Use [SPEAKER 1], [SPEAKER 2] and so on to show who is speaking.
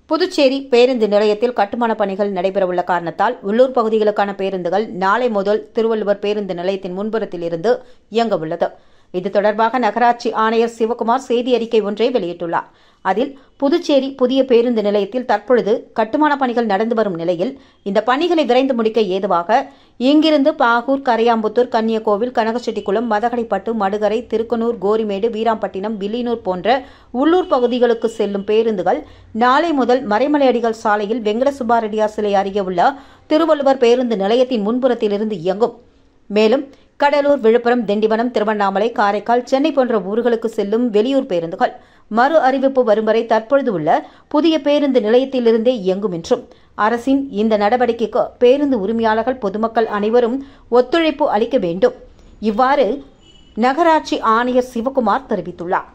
[SPEAKER 1] புதுச்சேரி பேருந்து நிலையத்தில் கட்டுமான பணிகள் நடைபெறவுள்ள காரணத்தால் உள்ளூர் பகுதிகளுக்கான பேருந்துகள் நாளை முதல் திருவள்ளுவர் பேருந்து நிலையத்தின் முன்புறத்தில் இருந்து இயங்க உள்ளது. இது தொடர்பாக நகராட்சி ஆணையர் சிவக்குமார் செய்தி அறிக்கை ஒன்றை வெளியிட்டுள்ளார். அதில் புதுச்சேரி புதிய பேருந்து நிலையத்தில் தற்பொழுது கட்டுமான பணிகள் நடந்து வரும் நிலையில் இந்த பணிகளை விரைந்து முடிக்க ஏதுவாக இங்கிருந்து பாகூர், கரையாம்புத்தூர், கன்னியகோவில், கனகச்செட்டிக்குளம், மதகடிப்பட்டு, மடுகரை, திருக்கனூர், கோரிமேடு, வீராம்பட்டினம், வில்லியனூர் போன்ற உள்ளூர் பகுதிகளுக்கு செல்லும் பேருந்துகள் நாளை முதல் மறைமலையடிகள் சாலையில் வெங்கட சுப்பாரெட்டியார் சிலை அருகே உள்ள திருவள்ளுவர் பேருந்து நிலையத்தின் முன்புறத்திலிருந்து இயங்கும். மேலும் கடலூர், விழுப்புரம், திண்டிவனம், திருவண்ணாமலை, காரைக்கால், சென்னை போன்ற ஊர்களுக்கு செல்லும் வெளியூர் பேருந்துகள் மறு அறிவிப்பு வரும் வரை தற்பொழுது உள்ள புதிய பேருந்து நிலையத்திலிருந்தே இயங்கும் என்றும் அரசின் இந்த நடவடிக்கைக்கு பேருந்து உரிமையாளர்கள், பொதுமக்கள் அனைவரும் ஒத்துழைப்பு அளிக்க வேண்டும். இவ்வாறு நகராட்சி ஆணையர் சிவக்குமார் தெரிவித்துள்ளார்.